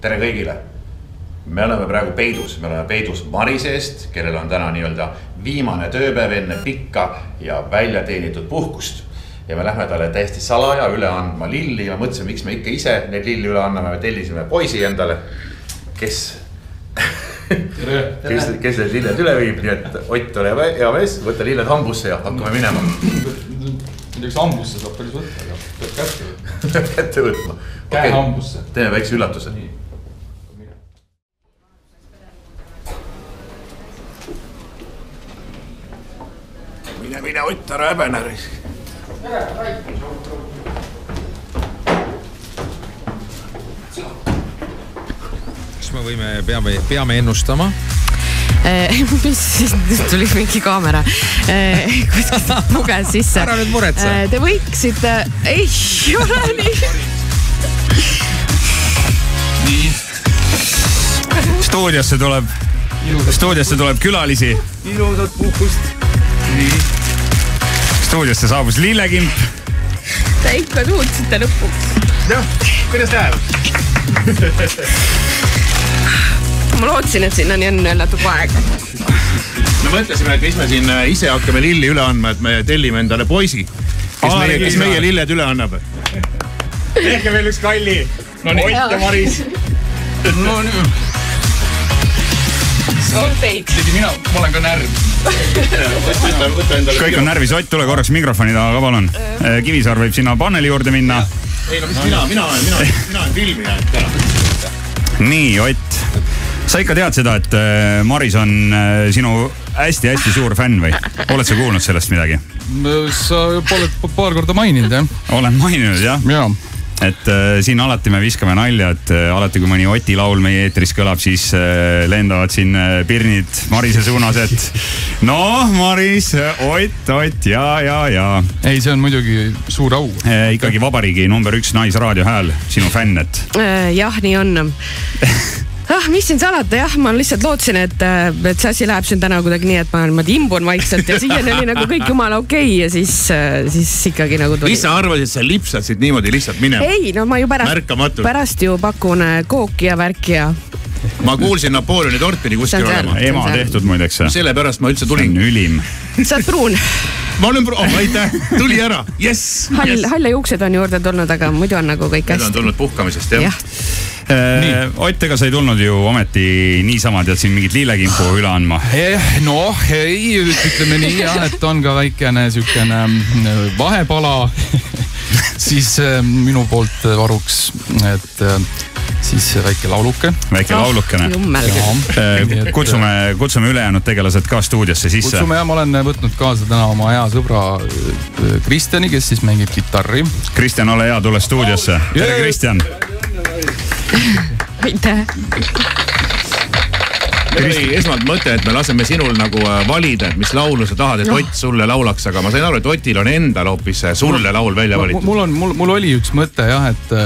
tere kõigile. Me oleme praegu peidus. Me oleme peidus Marise eest, kellel on täna nii-öelda viimane tööpäev enne pikka ja välja teenitud puhkust. Ja me lähme talle täiesti salaja üle andma lilli. Ma mõtlesin, miks me ikka ise neid lilli üle anname. Me tellisime poisi endale, kes need lilled üle viib. Nii et Ott, ole hea mees, võtta lilled hambusse ja hakkame minema. Midagi hambusse saab päris võtta, aga peab kätte võtma. Kätte võtma. Käe hambusse. Teeme väikse üllatuse. Mine Ott, ära häbenäri. Kas me peame ennustama? Mis siis tuli mingi kaamera kuskilt puges sisse. Ära nüüd muretse. Te võiksite... Ei ole nii. Nii. Stuudiosse tuleb külalisi. Ilusat puhkust. Nii. Stuudiosse saabus lillekimp. Te ikka tuutsite lõpuks. Jah, kuidas läheb? Ma lootsin, et siin on enne natuke aega. Me mõtlesime, et mis me siin ise hakkame lilli üle andma, et me tellime endale poisi, kes meie lilled üle annab. Ehke veel üks kalli. No nii, Ott ja Maris. No nii. Ma olen ka närv. Kõik on närvis. Ott, tule korraks mikrofoni taha ka palun. Kivisaar võib sinna paneli juurde minna. Ei, no mis mina olen filmija. Nii, Ott. Sa ikka tead seda, et Maris on sinu hästi-hästi suur fänn või? Oled sa kuulnud sellest midagi? Sa oled paar korda maininud, jah? Olen maininud, jah? Jaa. Et siin alati me viskame nalja, et alati kui mõni Oti laul meie eetris kõlab, siis lendavad siin pirnid Marise suunas, et no, Maris, Ott, ja. Ei, see on muidugi suur au. Ikkagi vabariigi number 1 naisraadio hääl, sinu fänn, et... Jah, nii on. Mis siin salata, jah, ma lihtsalt lootsin, et see asi läheb siin täna kuidagi nii, et ma imbun vaikselt ja siiani oli nagu kõik jumala okei ja siis ikkagi nagu tuli. Mis sa arvasid, et sa lipsasid niimoodi lihtsalt minema? Ei, no ma ju pärast ju pakun kooki ja värki ja... Ma kuulsin Napoleoni tortini kuskil olema. Ema tehtud muideks. Selle pärast ma üldse tulin. See on ülim. Sa oled pruun. Ma olen pruun, aitäh, tuli ära. Yes! Halle juuksed on juurde tulnud, aga muidu on nagu kõik hästi. Need on tulnud puhkamisest, jah. Ott, ega sa ei tulnud ju ometi niisama, tead siin mingit lillekimpu üle andma? Ütleme nii, jah, et on ka väikene sükene vahepala siis minu poolt varuks, et siis väike lauluke. Väike laulukene. Kutsume ülejäänud tegelased ka stuudiosse sisse. Kutsume ja ma olen võtnud kaasa täna oma hea sõbra Kristjani, kes siis mängib kitarri. Kristjan, ole hea, tule stuudiosse. Tere, Kristjan. Aitäh. Meil oli esmalt mõte, et me laseme sinul nagu valida, et mis laulu sa tahad, et Ott sulle laulaks, aga ma sain aru, et Otil on endal hoopis sulle laul välja valitud. Mul oli üks mõte, jah,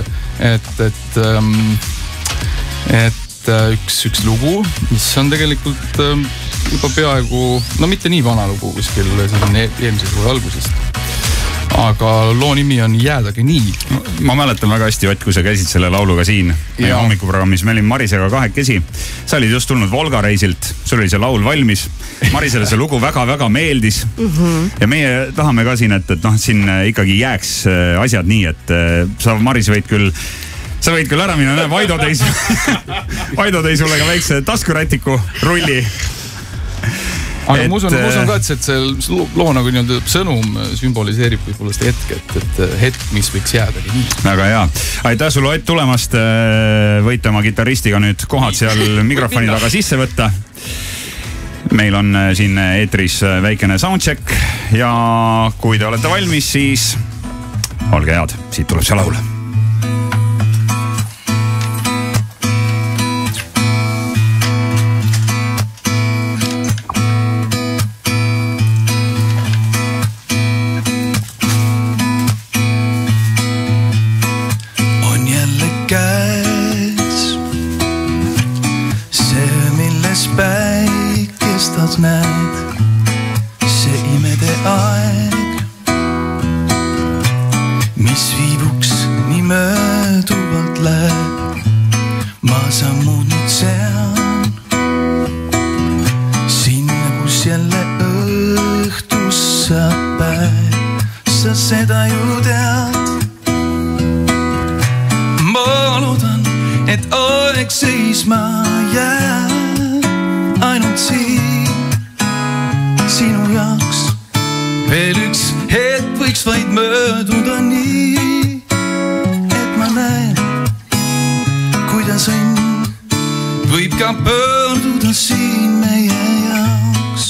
et üks lugu, mis on tegelikult juba peaaegu, no mitte nii vana lugu kuskil eelmise suve algusest. Aga loo nimi on Jäädagi nii. Ma mäletan väga hästi, Ott, kui sa käisid selle lauluga siin Hommikuprogrammis. Me olin Marisega kahekesi. Sa olid just tulnud Volga reisilt. Sul oli see laul valmis. Marisele see lugu väga-väga meeldis. Ja meie tahame ka siin, et siin ikkagi jääks asjad nii, et sa, Maris, võid küll ära minna. Vaido tõi sulle ka väikse taskurätiku rulli. Aga ma usun ka, et see loo nagu sõnum sümboliseerib võib-olla seda hetk, mis võiks jäädagi nii. Väga hea. Aitäh sulle, Ott, tulemast. Võite oma kitaristiga nüüd kohad seal mikrofoni taga sisse võtta. Meil on siin eetris väikene soundcheck ja kui te olete valmis, siis olge head. Siit tuleb see laul. Näed, see imede aeg, mis viibuks päev, sa seda ju tead. Ma loodan, et aeg seisma jääb ainult siin sinu jaoks. Veel üks hetk võiks vaid mööduda nii, et ma näen, kuidas õnn võib ka pöörduda siin meie jaoks.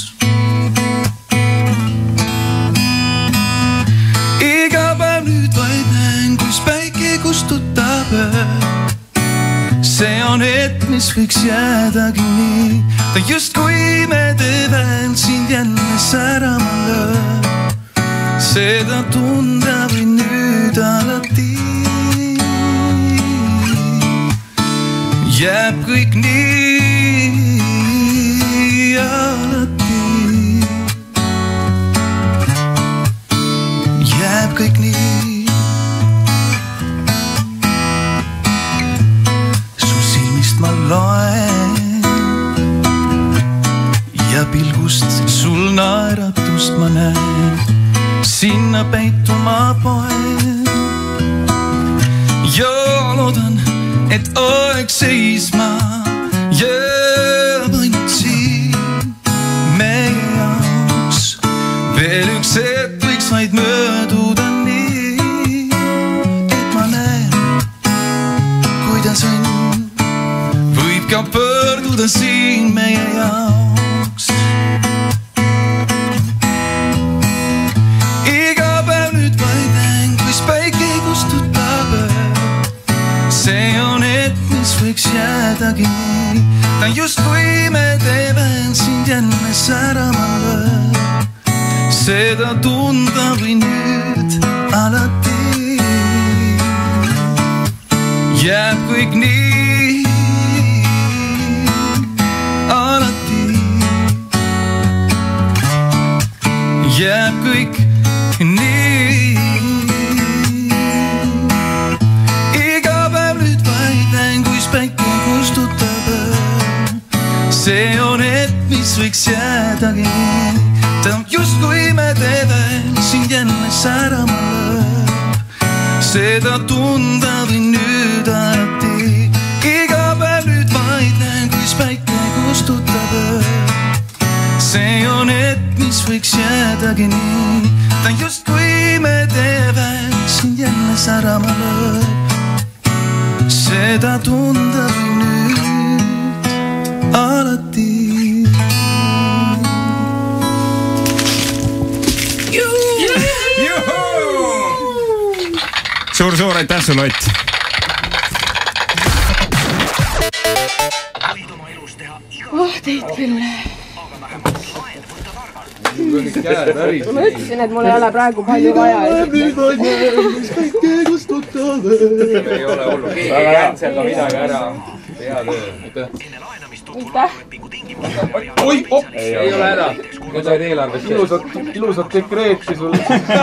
Iga päev nüüd vaid näen, kus päike kustutab öö. See on hetk, mis võiks jäädagi nii. Ta justkui me teevad sind jälle särama lööb. Seda tunda või nüüd alati jääb kõik nii alati. Jääb kõik nii. Su silmist ma loen ja pilgust sul naeratust ma näen. Sinna peituma poen ja loodan, et aeg seisma jääb ainult siin meie jaoks. Veel üks hetk võiks vaid mööduda nii, et ma näen, kuidas õnn võib ka pöörduda siin meie jaoks. See on hetk, mis võiks jäädagi nii. Ta justkui me teevad sind jälle särama lööb. Seda tunda või nüüd alati jääb kõik nii alati. Jääb kõik nii. Päike kustutab öö. See on hetk, mis võiks jäädagi nii. Ta justkui me teevad sind jälle särama lööb. Seda tunda või nüüd alati. Iga päev nüüd vaid näen, kuis päike kustutab öö. See on hetk, mis võiks jäädagi nii. Ta justkui me teevad sind jälle särama lööb. Seda tunda või nüüd alati. Suur aitäh sulle, Ott! Teid küll. Ma ütlesin, et mul ei ole praegu palju vaja. Ei ole hullu, keegi käntselda midagi ära. Hea töö. Aitäh. Oi, op! Ei ole häda. Nüüd said eelarvest. Ilusat dekreetsi sulle.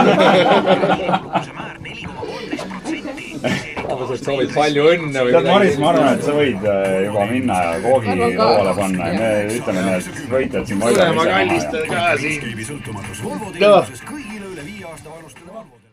Sa soovid palju õnne või midagi? Maris, ma arvan, et sa võid juba minna ja koogi lauale panna ja me ütleme need võitjad siin. Tulema kallist ka siin. Kõigile üle 5 aasta vanustele